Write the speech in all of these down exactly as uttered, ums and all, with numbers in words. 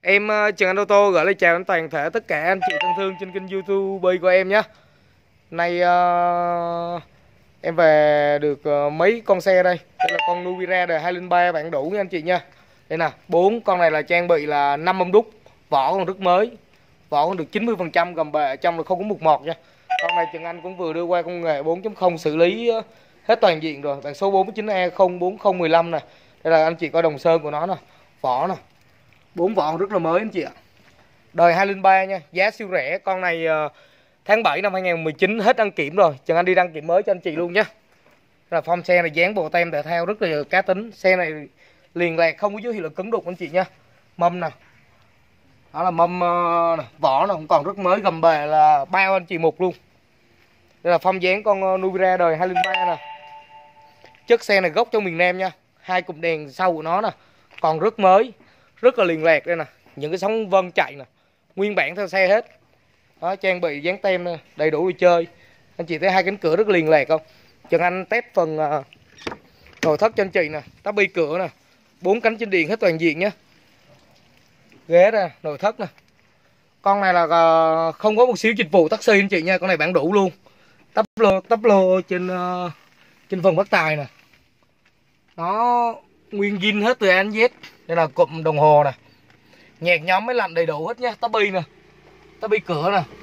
Em uh, Trần Anh Ô Tô gửi lời chào đến toàn thể tất cả anh chị thân thương trên kênh YouTube của em nhé. Nay uh, em về được uh, mấy con xe đây. Đây là con Nubira đời hai không ba bản đủ nha anh chị nha. Đây nè, bốn con này là trang bị là năm âm đúc, vỏ còn rất mới. Vỏ còn được chín mươi phần trăm, gầm bệ ở trong là không có mục mọt nha. Con này Trần Anh cũng vừa đưa qua công nghệ bốn chấm không xử lý uh, hết toàn diện rồi. Bản số bốn mươi chín E không bốn không một lăm nè. Đây là anh chị coi đồng sơn của nó nè, vỏ nè. Bốn vỏ rất là mới anh chị ạ. Đời hai không ba nha, giá siêu rẻ. Con này uh, tháng bảy năm hai không một chín hết đăng kiểm rồi. Trần Anh đi đăng kiểm mới cho anh chị luôn nhé. Là form xe này dán bộ tem thể thao rất là cá tính. Xe này liền lạc, không có dấu hiệu là cứng đục anh chị nha. Mâm nè, đó là mâm uh, nè. Vỏ nó cũng còn rất mới, gầm bề là bao anh chị một luôn. Đây là form dán con uh, Nubira đời hai không ba nè. Chất xe này gốc trong miền Nam nha. Hai cụm đèn sau của nó nè, còn rất mới, rất là liền lạc đây nè. Những cái sóng vân chạy nè, nguyên bản theo xe hết. Đó, trang bị dán tem nè, đầy đủ đi chơi. Anh chị thấy hai cánh cửa rất liền lạc không? Trần Anh test phần uh, nội thất cho anh chị nè, tắp bi cửa nè, bốn cánh trên điện hết toàn diện nhé. Ghế nè, nội thất nè. Con này là uh, không có một xíu dịch vụ taxi anh chị nha, con này bản đủ luôn. Tắp lô, tắp lô trên uh, trên phần bắt tài nè. Nó nguyên zin hết từ A đến Z. Đây là cụm đồng hồ nè, nhạc nhóm máy lạnh đầy đủ hết nhá. Tắp bi nè, tắp bi cửa nè.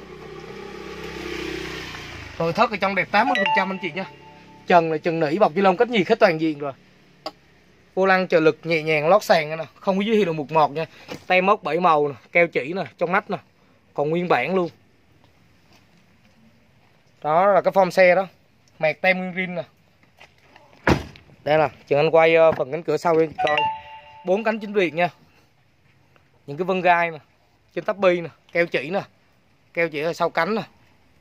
Nội thất ở trong đẹp tám mươi phần trăm anh chị nha. Trần là trần nỉ bọc ni lông cách nhiệt hết toàn diện rồi. Vô lăng trợ lực nhẹ nhàng, lót sàn nè, không có dưới hiệu mục mọt nha. Tay móc bảy màu nè, keo chỉ nè, trong nách nè, còn nguyên bản luôn. Đó là cái form xe đó, mạc tem nguyên rin nè. Đây là Trần Anh quay phần cánh cửa sau cho coi. Bốn cánh chính việt nha. Những cái vân gai nè, trên tắp bi nè, keo chỉ nè, keo chỉ ở sau cánh nè.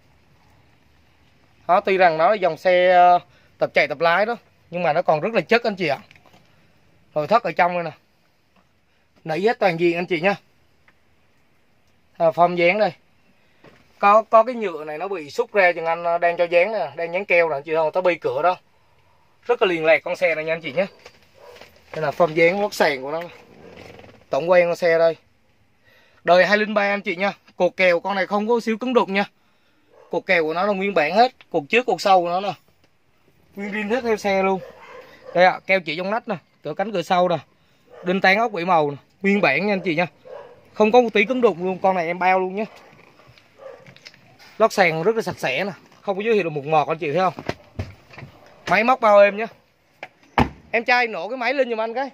Đó, tuy rằng nó là dòng xe tập chạy tập lái đó, nhưng mà nó còn rất là chất anh chị ạ. Nội thất ở trong đây nè, nỉ hết toàn diện anh chị nha. À, form dán đây, có có cái nhựa này nó bị xúc ra, Trần Anh đang cho dán nè, đang dán keo nè anh chị không? Tắp bi cửa đó, rất là liền lạc con xe này nha anh chị nhé. Đây là form dán lót sàn của nó. Tổng quan con xe đây, đời hai không ba anh chị nha. Cột kèo con này không có xíu cứng đục nha. Cột kèo của nó là nguyên bản hết, cột trước cột sau của nó nè, nguyên zin hết theo xe luôn. Đây ạ, à, keo chỉ trong nách nè, cửa cánh cửa sau nè, đinh tán ốc bảy màu nè, nguyên bản nha anh chị nha, không có một tí cứng đục luôn. Con này em bao luôn nhé. Lót sàn rất là sạch sẽ nè, không có dấu hiệu là mục mọt anh chị thấy không? Máy móc bao êm nhé. Em trai nổ cái máy lên giùm anh cái.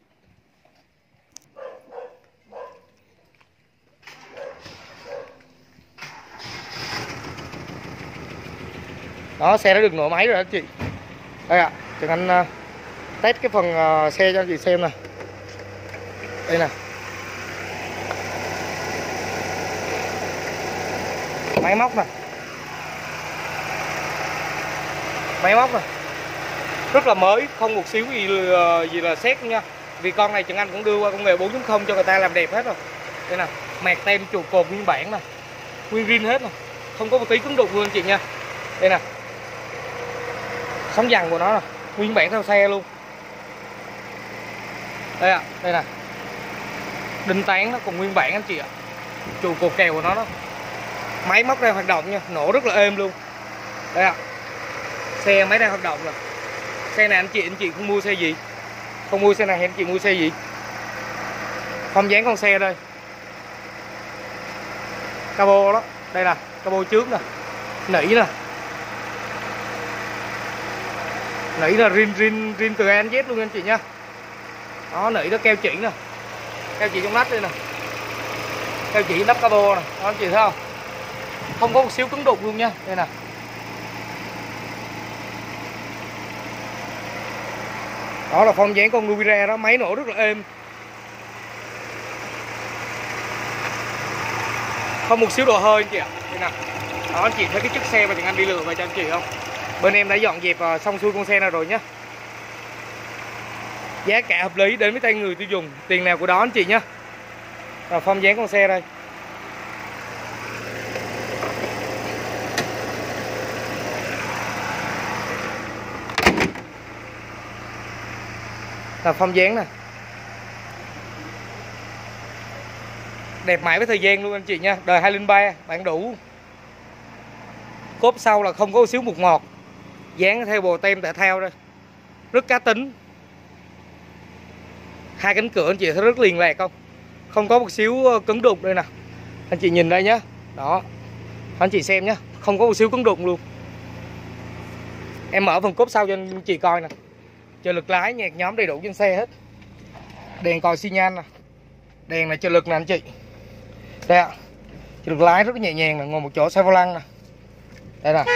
Đó, xe đã được nổ máy rồi anh chị. Đây ạ, à, Trần Anh uh, test cái phần uh, xe cho anh chị xem nè. Đây nè, máy móc nè, máy móc nè, rất là mới, không một xíu gì uh, gì là xét nha. Vì con này Trần Anh cũng đưa qua công nghệ bốn chấm không cho người ta làm đẹp hết rồi. Đây nè, mạc tem trụ cột nguyên bản nè, nguyên zin hết nè, không có một tí cứng đục luôn anh chị nha. Đây nè, sóng dằn của nó nè, nguyên bản theo xe luôn. Đây ạ, à, đây nè, đinh tán nó còn nguyên bản anh chị ạ. Trụ cột kèo của nó đó, máy móc đang hoạt động nha, nổ rất là êm luôn. Đây ạ, à, xe máy đang hoạt động rồi. Xe này anh chị anh chị không mua xe gì, không mua xe này anh chị mua xe gì. Không dán con xe đây, cabo đó, đây nè, cabo trước nè, nỉ nè, nỉ là rin rin rin từ A đến Z luôn anh chị nha. Đó, nỉ đó, keo chỉ nè, keo chỉ trong nách đây nè, keo chỉ nắp cabo nè, đó anh chị thấy không? Không có một xíu cứng đục luôn nha. Đây nè, đó là form dán con Nubira đó, máy nổ rất là êm, không một xíu độ hơi anh chị ạ. Đây nè, đó anh chị thấy cái chiếc xe mà Trần Anh đi lựa về cho anh chị không? Bên em đã dọn dẹp uh, xong xuôi con xe này rồi nhé. Giá cả hợp lý đến với tay người tiêu dùng, tiền nào của đó anh chị nhé. Rồi form dán con xe đây. Là form dán nè. Đẹp mãi với thời gian luôn anh chị nha. Đời hai không ba bản đủ. Cốp sau là không có một xíu mục ngọt, dán theo bồ tem thể thao đây, rất cá tính. Hai cánh cửa anh chị thấy rất liền lạc không? Không có một xíu cứng đụng đây nè. Anh chị nhìn đây nhá. Đó. Anh chị xem nhá, không có một xíu cứng đụng luôn. Em mở phần cốp sau cho anh chị coi nè. Trợ lực lái nhạc nhóm đầy đủ trên xe hết. Đèn còi xi nhan nè. Đèn là trợ lực nè anh chị. Đây ạ. Trợ lực lái rất nhẹ nhàng nè, ngồi một chỗ xe vô lăng nè. Đây nè.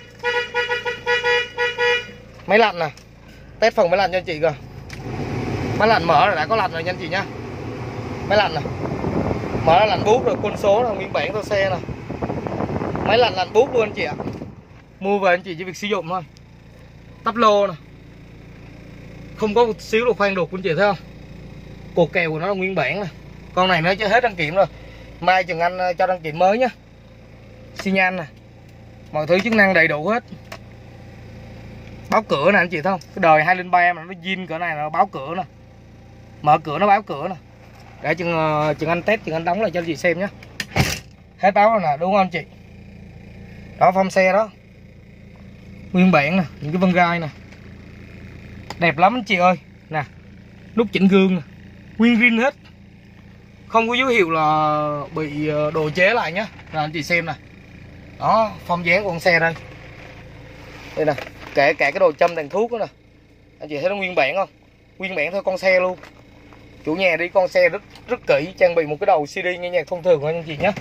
Máy lạnh nè. Test phần máy lạnh cho anh chị kìa. Máy lạnh mở là đã có lạnh rồi nha anh chị nhá. Máy lạnh nè. Mở là lạnh bút rồi, quân số là nguyên bản của xe nè. Máy lạnh lạnh bút luôn anh chị ạ. Mua về anh chị chỉ việc sử dụng thôi. Tắp lô nè. Không có một xíu đồ khoan đục anh chị thấy không? Cột kèo của nó là nguyên bản nè. Con này nó chưa hết đăng kiểm rồi. Mai chừng anh cho đăng kiểm mới nhá. Xi nhan nè. Mọi thứ chức năng đầy đủ hết. Báo cửa nè anh chị thấy không? Cái đời hai không ba mà nó zin cỡ này là báo cửa nè. Mở cửa nó báo cửa nè. Để chừng, chừng anh test, chừng anh đóng lại cho anh chị xem nhé. Hết báo rồi nè, đúng không anh chị? Đó, phong xe đó. Nguyên bản nè, những cái vân gai nè. Đẹp lắm anh chị ơi. Nè, nút chỉnh gương nè. Nguyên zin hết. Không có dấu hiệu là bị đồ chế lại nhé. Rồi anh chị xem nè. Đó, phong dáng của con xe đây. Đây nè, kể cả cái đồ châm đèn thuốc đó nè. Anh chị thấy nó nguyên bản không? Nguyên bản thôi con xe luôn. Chủ nhà đi con xe rất rất kỹ, trang bị một cái đầu xê đê nghe nhạc thông thường thôi anh chị nhé.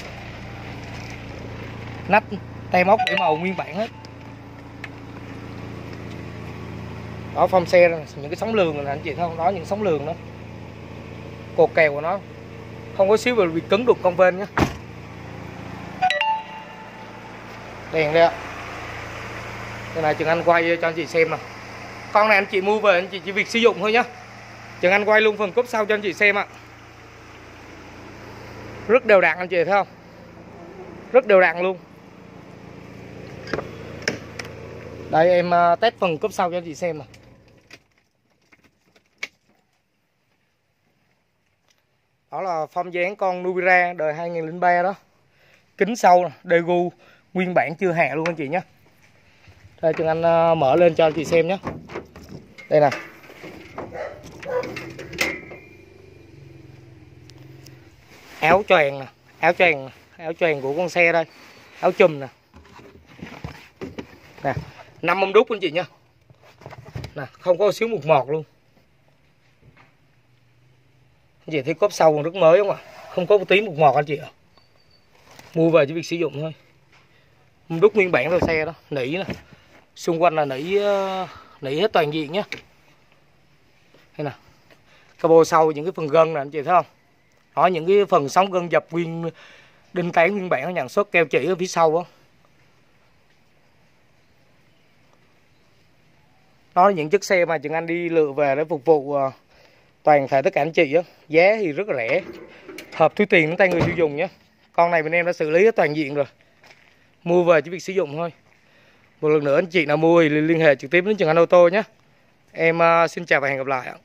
Nắp tay móc để màu nguyên bản hết. Đó, phong xe đó, những cái sóng lường này anh chị thấy không? Đó, những sóng lường đó. Cột kèo của nó không có xíu bị cứng đục con vên nhé. Đèn đây ạ. Cái này chừng anh quay cho anh chị xem nè. Con này anh chị mua về anh chị chỉ việc sử dụng thôi nhá. Chừng anh quay luôn phần cốp sau cho anh chị xem ạ. Rất đều đặn anh chị thấy không? Rất đều đặn luôn. Đây em test phần cốp sau cho anh chị xem nè. Đó là phong dáng con Nubira đời hai không ba đó. Kính sau nè, Daewoo nguyên bản chưa hạ luôn anh chị nhé. Đây chừng anh mở lên cho anh chị xem nhé. Đây nè. Áo choàng nè, áo choàng, áo choàng của con xe đây. Áo chùm nè. Nè, năm mâm đúc anh chị nha. Nè, không có xíu mục mọt luôn. Anh chị thấy cốp sau còn rất mới không ạ? Không có một tí mục mọt anh chị ạ. Mua về chỉ việc sử dụng thôi. Mâm đúc nguyên bản theo xe đó, nỉ nè. Xung quanh là nỉ nỉ hết toàn diện nhé. Đây nè. Cabo sau những cái phần gân nè anh chị thấy không? Đó, những cái phần sóng gân dập nguyên đinh tán nguyên bản nhận xuất keo chỉ ở phía sau đó. Đó là những chiếc xe mà chừng anh đi lựa về để phục vụ uh, toàn thể tất cả anh chị á. Giá thì rất là rẻ, hợp túi tiền đến tay người tiêu dùng nhé. Con này bên em đã xử lý toàn diện rồi. Mua về chỉ việc sử dụng thôi. Một lần nữa anh chị nào mua thì liên hệ trực tiếp đến Trường Anh ô tô nhé. Em uh, xin chào và hẹn gặp lại ạ.